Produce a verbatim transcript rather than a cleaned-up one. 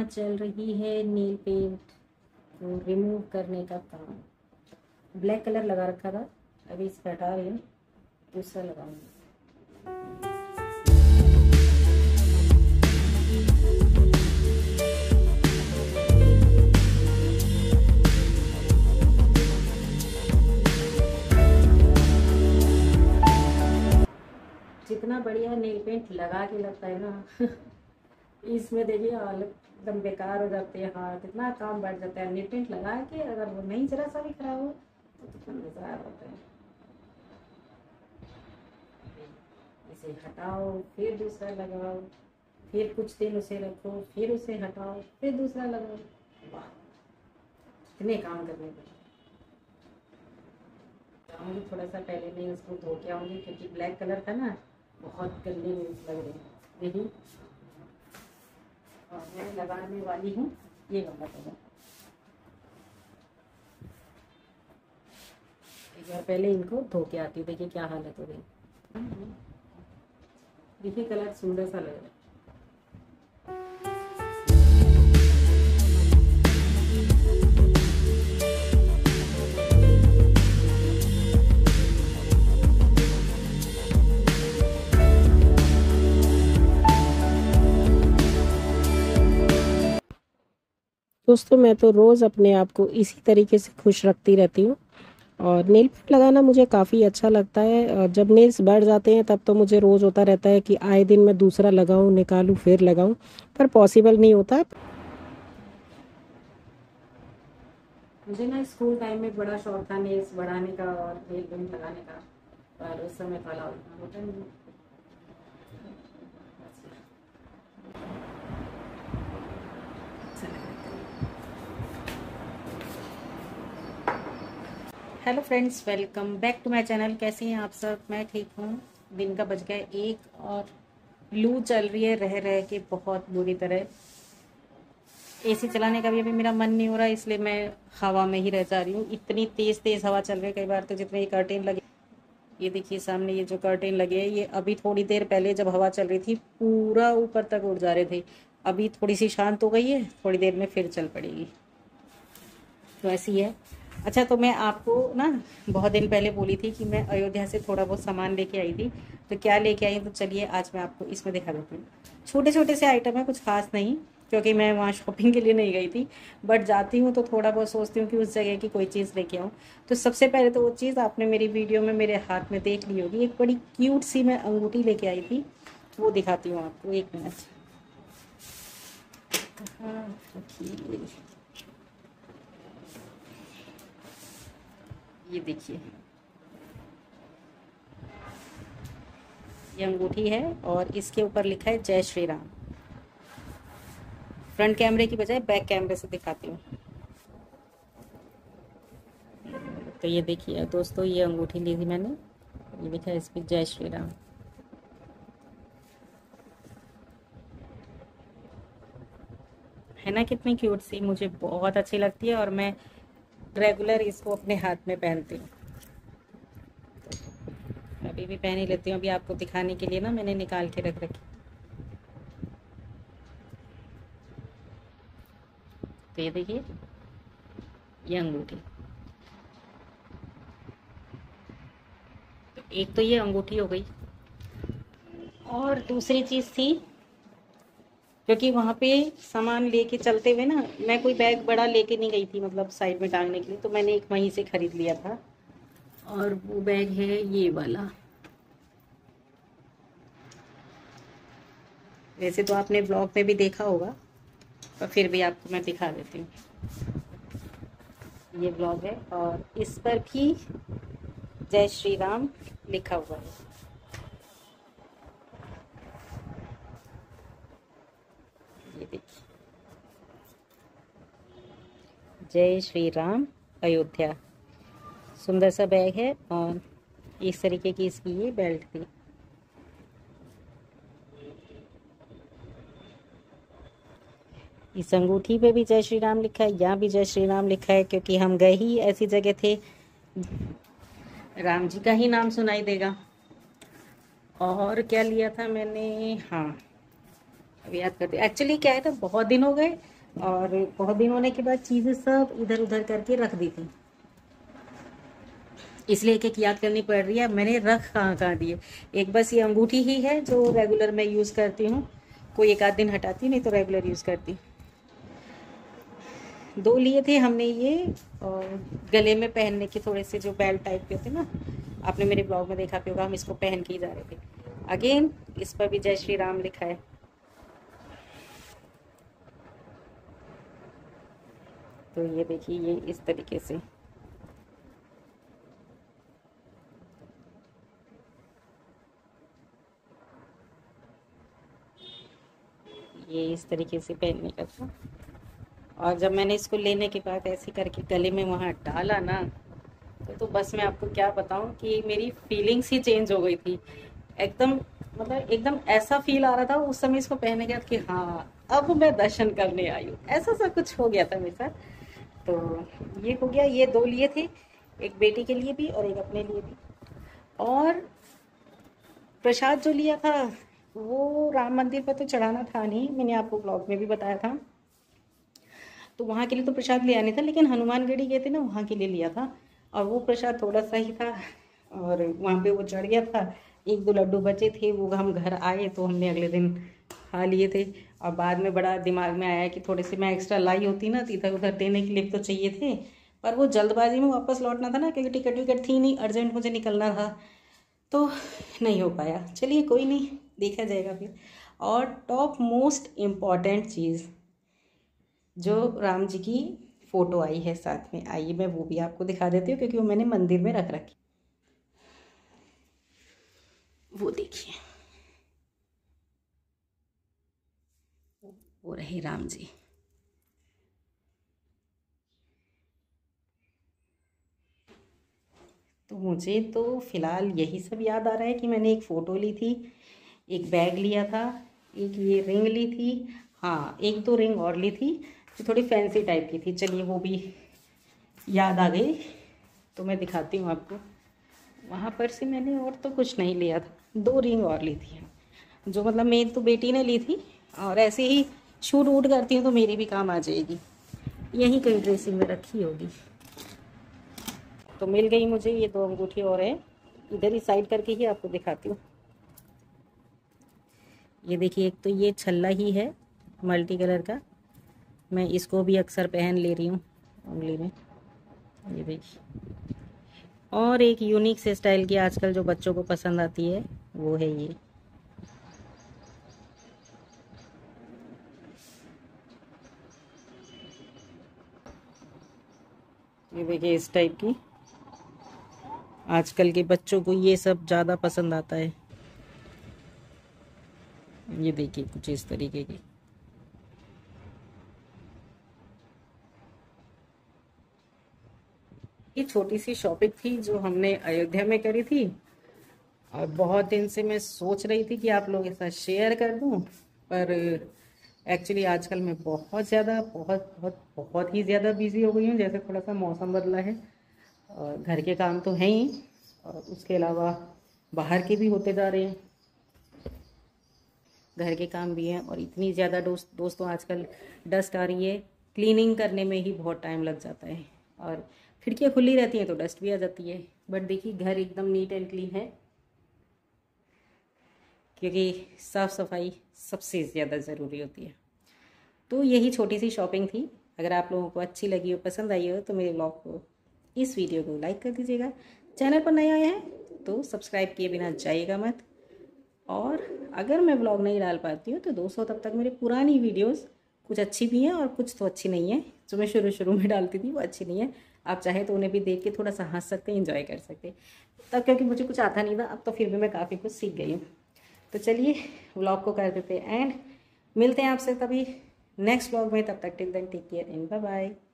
यहाँ चल रही है नेल पेंट को रिमूव करने का काम। ब्लैक कलर लगा रखा था, अभी इसे हटा रही हूँ, दूसरा लगाऊंगी। जितना बढ़िया नेल पेंट लगा के लगता है ना इसमें देखिए हालत एकदम बेकार हो जाती है, हाथ इतना काम बढ़ जाता है। नेल पेंट लगा के अगर वो नहीं जरा सा भी खराब हो तो कितना मज़ा होता है। इसे हटाओ फिर दूसरा लगाओ, फिर कुछ दिन उसे रखो, फिर उसे हटाओ, फिर दूसरा लगाओ। वाह, कितने काम करने पड़े। आऊँगी थोड़ा सा पहले मैं उसको धो के आऊँगी, क्योंकि ब्लैक कलर था ना, बहुत गंदे लग रहे हैं। देखिए, और मैं लगाने वाली हूँ ये वाला कलर। एक बार पहले इनको धो के आती हूँ। देखिए क्या हालत हो गई। देखिए कलर सुंदर सा लग रहा है। दोस्तों मैं तो रोज़ अपने आप को इसी तरीके से खुश रखती रहती हूँ, और नेल पेंट लगाना मुझे काफ़ी अच्छा लगता है। और जब नेल्स बढ़ जाते हैं तब तो मुझे रोज़ होता रहता है कि आए दिन मैं दूसरा लगाऊं, निकालूं, फिर लगाऊं, पर पॉसिबल नहीं होता। मुझे ना स्कूल टाइम में बड़ा शौक था नेल्स बढ़ाने का और नेल पेंट लगाने का, पर उस समय वाला होता नहीं। Hello friends, welcome back to my channel. कैसे हैं आप सब? मैं ठीक हूँ। दिन का बज गया एक और लू चल रही है रह रह के बहुत बुरी तरह। एसी चलाने का भी अभी मेरा मन नहीं हो रहा, इसलिए मैं हवा में ही रह जा रही हूँ। इतनी तेज तेज हवा चल रही है, कई बार तो जितने ये कर्टेन लगे, ये देखिए सामने ये जो कर्टेन लगे हैं, ये अभी थोड़ी देर पहले जब हवा चल रही थी पूरा ऊपर तक उड़ जा रहे थे। अभी थोड़ी सी शांत हो गई है, थोड़ी देर में फिर चल पड़ेगी, तो ऐसी है। अच्छा, तो मैं आपको ना बहुत दिन पहले बोली थी कि मैं अयोध्या से थोड़ा बहुत सामान लेके आई थी, तो क्या लेके आई, तो चलिए आज मैं आपको इसमें दिखा देती हूँ। छोटे छोटे से आइटम है, कुछ खास नहीं, क्योंकि मैं वहाँ शॉपिंग के लिए नहीं गई थी, बट जाती हूँ तो थोड़ा बहुत सोचती हूँ कि उस जगह की कोई चीज़ लेके आऊँ। तो सबसे पहले तो वो चीज़ आपने मेरी वीडियो में मेरे हाथ में देख ली होगी, एक बड़ी क्यूट सी मैं अंगूठी लेके आई थी, वो दिखाती हूँ आपको। एक मिनट, हाँ रखिए, ये देखिए, ये अंगूठी है और इसके ऊपर लिखा है जय श्री राम। फ्रंट कैमरे की बजाय बैक कैमरे से दिखाती हूँ। तो ये देखिए दोस्तों, ये अंगूठी ली थी मैंने, ये लिखा है इस पर जय श्री राम। है ना कितनी क्यूट सी, मुझे बहुत अच्छी लगती है और मैं रेगुलर इसको अपने हाथ में पहनती हूँ। अभी भी पहन ही लेती हूँ, अभी आपको दिखाने के लिए ना मैंने निकाल के रख रखी। तो ये देखिए, ये अंगूठी, तो एक तो ये अंगूठी हो गई, और दूसरी चीज़ थी, क्योंकि वहाँ पे सामान लेके चलते हुए ना मैं कोई बैग बड़ा लेके नहीं गई थी, मतलब साइड में टांगने के लिए, तो मैंने एक वहीं से खरीद लिया था, और वो बैग है ये वाला। वैसे तो आपने ब्लॉग में भी देखा होगा, पर फिर भी आपको मैं दिखा देती हूँ। ये ब्लॉग है और इस पर भी जय श्री राम लिखा हुआ है। ये देखिए, जय श्री राम अयोध्या। सुंदर सा बैग है और इस तरीके की इसकी ये बेल्ट थी। इस अंगूठी पे भी जय श्री राम लिखा है, यहाँ भी जय श्री राम लिखा है, क्योंकि हम गए ही ऐसी जगह थे, राम जी का ही नाम सुनाई देगा। और क्या लिया था मैंने, हाँ अभी याद करती, एक्चुअली क्या है था, बहुत दिन हो गए और बहुत दिन होने के बाद चीज़ें सब इधर उधर करके रख दी थी, इसलिए एक एक याद करनी पड़ रही है मैंने रख कहाँ कहाँ दिए। एक बस ये अंगूठी ही है जो रेगुलर मैं यूज़ करती हूँ, कोई एक आध दिन हटाती नहीं तो रेगुलर यूज़ करती। दो लिए थे हमने ये, और गले में पहनने के थोड़े से जो बेल्ट टाइप के होते हैं ना, आपने मेरे ब्लॉग में देखा भी होगा, हम इसको पहन के ही जा रहे थे। अगेन इस पर भी जय श्री राम लिखा है। तो ये देखिए ये इस तरीके से, ये इस तरीके से पहनने का था। और जब मैंने इसको लेने के बाद ऐसे करके गले में वहाँ डाला ना, तो, तो बस मैं आपको क्या बताऊँ कि मेरी फीलिंग्स ही चेंज हो गई थी एकदम। मतलब एकदम ऐसा फील आ रहा था उस समय इसको पहनने के बाद कि हाँ अब मैं दर्शन करने आई हूँ, ऐसा सा कुछ हो गया था मेरे साथ। तो ये हो गया, ये दो लिए थे, एक बेटी के लिए भी और एक अपने लिए भी। और प्रसाद जो लिया था वो राम मंदिर पर तो चढ़ाना था नहीं, मैंने आपको ब्लॉग में भी बताया था, तो वहाँ के लिए तो प्रसाद लिया नहीं था, लेकिन हनुमानगढ़ी गए थे ना वहाँ के लिए लिया था। और वो प्रसाद थोड़ा सा ही था और वहाँ पे वो चढ़ गया था। एक दो लड्डू बचे थे, वो हम घर आए तो हमने अगले दिन खा लिए थे। और बाद में बड़ा दिमाग में आया कि थोड़े से मैं एक्स्ट्रा लाई होती ना, तो इधर उधर देने के लिए तो चाहिए थे, पर वो जल्दबाजी में वापस लौटना था ना, क्योंकि टिकट विकट थी नहीं, अर्जेंट मुझे निकलना था, तो नहीं हो पाया। चलिए कोई नहीं, देखा जाएगा फिर। और टॉप मोस्ट इम्पॉर्टेंट चीज़, जो राम जी की फ़ोटो आई है साथ में, आइए मैं वो भी आपको दिखा देती हूँ, क्योंकि वो मैंने मंदिर में रख रखी। वो देखिए, वो रहे राम जी। तो मुझे तो फ़िलहाल यही सब याद आ रहा है कि मैंने एक फ़ोटो ली थी, एक बैग लिया था, एक ये रिंग ली थी, हाँ एक दो रिंग और ली थी जो थोड़ी फैंसी टाइप की थी। चलिए वो भी याद आ गई तो मैं दिखाती हूँ आपको। वहाँ पर से मैंने और तो कुछ नहीं लिया था, दो रिंग और ली थी, जो मतलब मेरी तो बेटी ने ली थी, और ऐसे ही शूट वूट करती हूँ तो मेरी भी काम आ जाएगी। यहीं कहीं ड्रेसिंग में रखी होगी। तो मिल गई मुझे ये दो अंगूठी और है, इधर ही साइड करके ही आपको दिखाती हूँ। ये देखिए, एक तो ये छल्ला ही है मल्टी कलर का, मैं इसको भी अक्सर पहन ले रही हूँ उंगली में, ये देखिए। और एक यूनिक से स्टाइल की आजकल जो बच्चों को पसंद आती है वो है ये, ये देखिए इस टाइप की। आजकल के बच्चों को ये सब ज़्यादा पसंद आता है। ये देखिए कुछ इस तरीके की। ये छोटी सी शॉपिंग थी जो हमने अयोध्या में करी थी, और बहुत दिन से मैं सोच रही थी कि आप लोगों के साथ शेयर कर दूं, पर एक्चुअली आजकल मैं बहुत ज़्यादा बहुत बहुत बहुत ही ज़्यादा बिजी हो गई हूँ। जैसे थोड़ा सा मौसम बदला है और घर के काम तो हैं ही, और उसके अलावा बाहर के भी होते जा रहे हैं, घर के काम भी हैं, और इतनी ज़्यादा दोस्त दोस्तों आजकल डस्ट आ रही है, क्लीनिंग करने में ही बहुत टाइम लग जाता है। और खिड़कियाँ खुली रहती हैं तो डस्ट भी आ जाती है। बट देखिए घर एकदम नीट एंड क्लीन है, क्योंकि साफ़ सफाई सबसे ज़्यादा ज़रूरी होती है। तो यही छोटी सी शॉपिंग थी। अगर आप लोगों को अच्छी लगी हो, पसंद आई हो, तो मेरे ब्लॉग को, इस वीडियो को लाइक कर दीजिएगा। चैनल पर नए आए हैं तो सब्सक्राइब किए बिना जाइएगा मत। और अगर मैं ब्लॉग नहीं डाल पाती हूँ तो दोस्तों तब तक मेरी पुरानी वीडियोस कुछ अच्छी भी हैं और कुछ तो अच्छी नहीं है। जो मैं शुरू शुरू में डालती थी वो अच्छी नहीं है, आप चाहे तो उन्हें भी देख के थोड़ा सा हंस सकते हैं, इंजॉय कर सकते हैं। तब क्योंकि मुझे कुछ आता नहीं था, अब तो फिर भी मैं काफ़ी कुछ सीख गई हूँ। तो चलिए व्लॉग को कर देते हैं एंड, मिलते हैं आपसे तभी नेक्स्ट व्लॉग में। तब तक till then take care and bye bye.